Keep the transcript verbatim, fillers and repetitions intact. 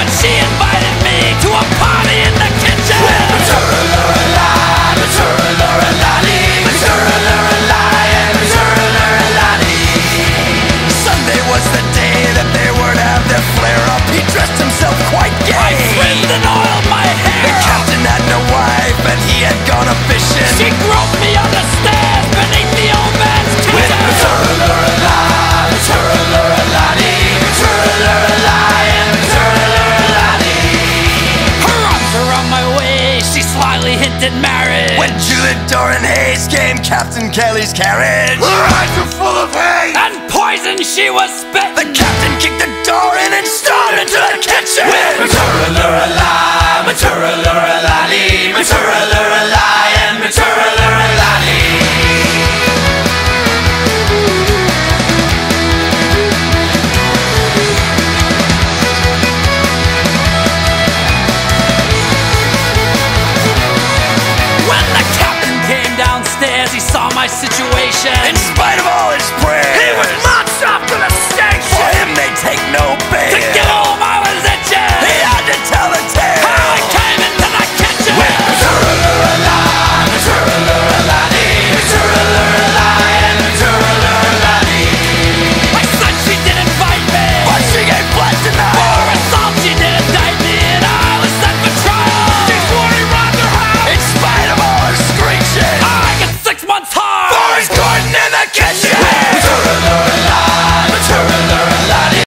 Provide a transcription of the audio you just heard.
when she invited me to a party in the kitchen. Sunday was the day that they were to have their flare-up. He dressed himself quite gay. I trimmed and oiled my hair. The captain had no wife and he had gone a fishing. She groped me on the stairs beneath the old man's kitchen. With Maturalurala, Maturaluralani, Maturaluralai and Maturaluralani. Her arms around my waist, she slyly hinted marriage. When Julie Doran Hayes came Captain Kelly's carriage. Her eyes were full of hate and poison she was spit. The captain kicked the door in and stormed into the kitchen. With Maturalurala, Maturaluralani, Maturaluralai and Maturaluralani. When the captain came downstairs, he saw my situation. In